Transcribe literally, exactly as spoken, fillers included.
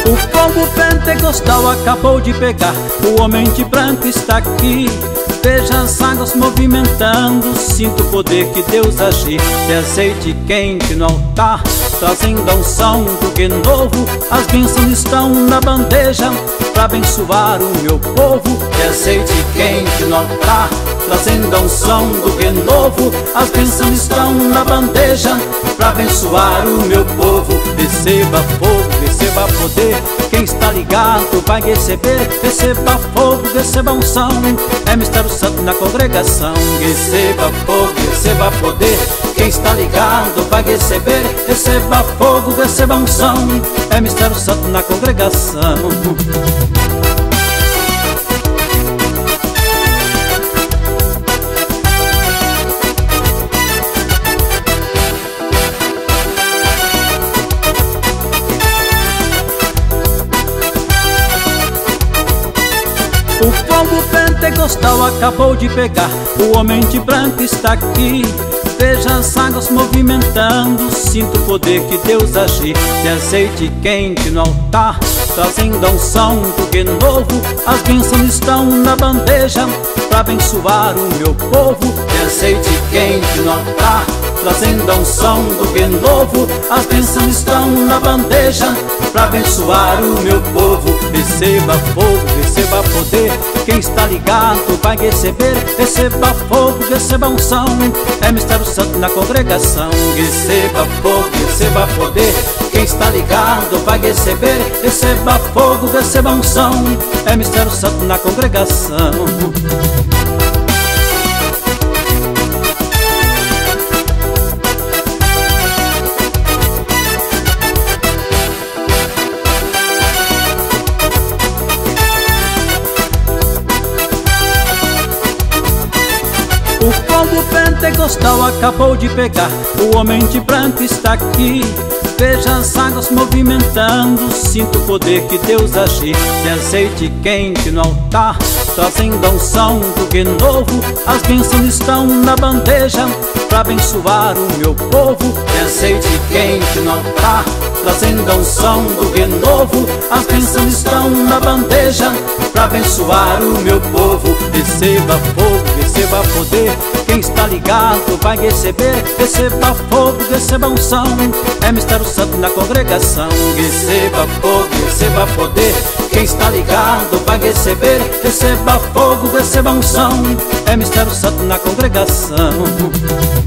O fogo pentecostal acabou de pegar, o homem de branco está aqui. Veja as águas movimentando, sinto o poder que Deus agir. De azeite quente no altar, trazendo a unção do que novo. As bênçãos estão na bandeja, pra abençoar o meu povo. De azeite quente no altar, trazendo a unção do que novo. As bênçãos estão na bandeja, pra abençoar o meu povo. Receba fogo, receba poder, quem está ligado vai receber. Receba fogo, receba unção, é mistério santo na congregação. Receba fogo, receba poder, quem está ligado vai receber. Receba fogo, receba unção, é mistério santo na congregação. O fogo pentecostal acabou de pegar, o homem de branco está aqui. Veja as águas movimentando, sinto o poder que Deus agir. De azeite quente no altar, trazendo a unção do que novo. As bênçãos estão na bandeja, pra abençoar o meu povo. De azeite quente no altar, trazendo a unção do que novo. As bênçãos estão na bandeja, pra abençoar o meu povo. Receba fogo, receba poder, quem está ligado vai receber. Receba fogo, receba unção, é mistério santo na congregação. Receba fogo, receba poder, quem está ligado vai receber. Receba fogo, receba unção, é mistério santo na congregação. O fogo pentecostal acabou de pegar, o homem de branco está aqui. Veja as águas movimentando, sinto o poder que Deus agir. De azeite quente no altar, trazendo a unção do que novo. As bênçãos estão na bandeja, pra abençoar o meu povo. De azeite quente no altar, trazendo a unção do que novo. As bênçãos estão na bandeja, pra abençoar o meu povo. Receba fogo, receba poder, quem está ligado vai receber. Receba fogo, receba unção, é mistério santo na congregação. Receba fogo, receba poder, quem está ligado vai receber. Receba fogo, receba unção, é mistério santo na congregação.